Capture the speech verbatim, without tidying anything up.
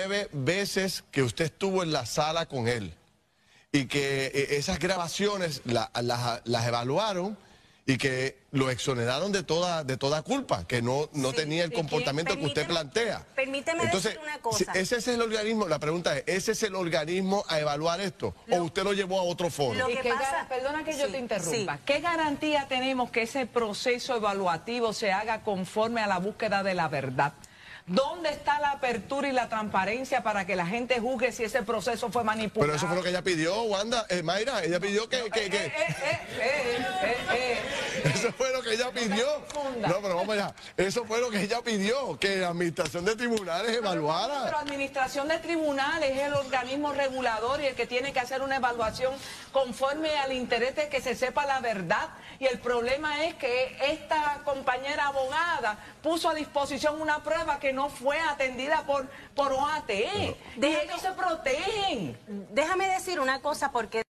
nueve veces que usted estuvo en la sala con él y que eh, esas grabaciones la, las, las evaluaron y que lo exoneraron de toda de toda culpa, que no, no Sí, tenía el comportamiento que usted plantea. Permíteme Entonces, decir una cosa. Si ese es el organismo, la pregunta es, ¿ese es el organismo a evaluar esto? ¿O Lo, usted lo llevó a otro foro? Lo ¿Y que qué pasa, perdona que yo sí, te interrumpa. Sí. ¿Qué garantía tenemos que ese proceso evaluativo se haga conforme a la búsqueda de la verdad? ¿Dónde está la apertura y la transparencia para que la gente juzgue si ese proceso fue manipulado? Pero eso fue lo que ella pidió, Wanda, eh, Mayra, ella pidió que... que, que... Eh, eh, eh, eh, eh, eh. Eso fue lo que ella pidió. No, pero vamos allá. Eso fue lo que ella pidió, que la administración de tribunales evaluara. Pero administración de tribunales es el organismo regulador y el que tiene que hacer una evaluación conforme al interés de que se sepa la verdad. Y el problema es que esta compañera abogada puso a disposición una prueba que no fue atendida por, por O A T E. Y ellos se protegen. Déjame decir una cosa porque...